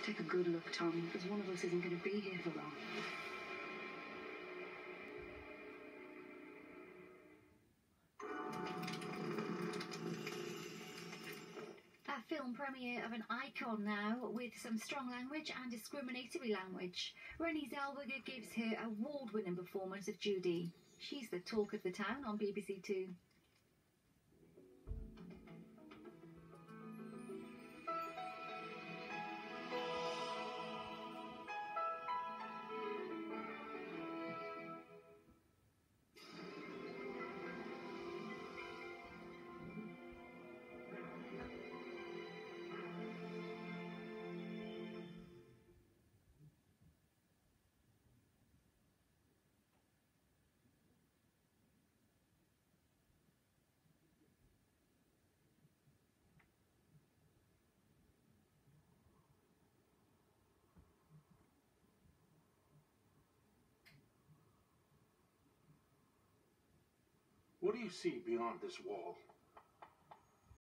Take a good look, Tom, because one of us isn't going to be here for long. A film premiere of an icon now, with some strong language and discriminatory language. Renée Zellweger gives her award-winning performance of Judy. She's the talk of the town on BBC2. What do you see beyond this wall?